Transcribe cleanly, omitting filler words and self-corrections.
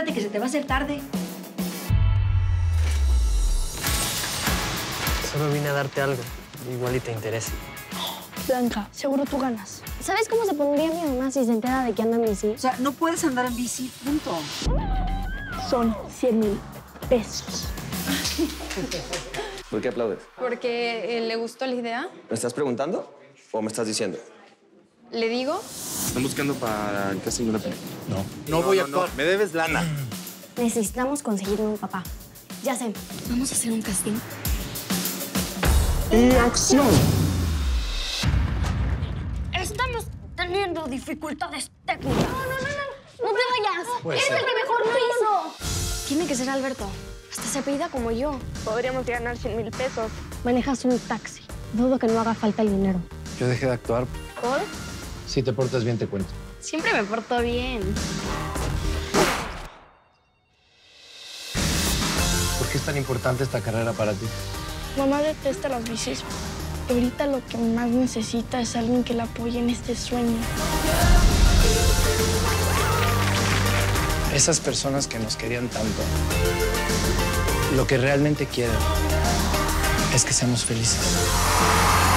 apúrate que se te va a hacer tarde. Solo vine a darte algo. Igual y te interesa. Blanca, seguro tú ganas. ¿Sabes cómo se pondría mi mamá si se entera de que ando en bici? O sea, no puedes andar en bici, punto. Son 100,000 pesos. ¿Por qué aplaudes? Porque le gustó la idea. ¿Me estás preguntando o me estás diciendo? Le digo. Están buscando para el casting de una película. No voy a actuar. Me debes lana. Necesitamos conseguirme un papá. Ya sé. Vamos a hacer un casting. ¡Y acción! Estamos teniendo dificultades técnicas. No te vayas. Eres el que mejor lo hizo. Tiene que ser Alberto. Hasta se apellida como yo. Podríamos ganar 100,000 pesos. Manejas un taxi. Dudo que no haga falta el dinero. Yo dejé de actuar. ¿Por? Si te portas bien, te cuento. Siempre me porto bien. ¿Por qué es tan importante esta carrera para ti? Mamá detesta las bicis. Y ahorita lo que más necesita es alguien que la apoye en este sueño. Esas personas que nos querían tanto, lo que realmente quieren es que seamos felices.